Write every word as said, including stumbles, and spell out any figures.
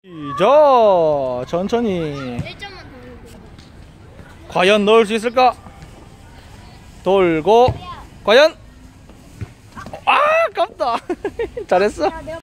시작. 천천히. 일 점만 더 넣고. 과연 넣을 수 있을까? 돌고 과연? 아, 아깝다. 잘했어.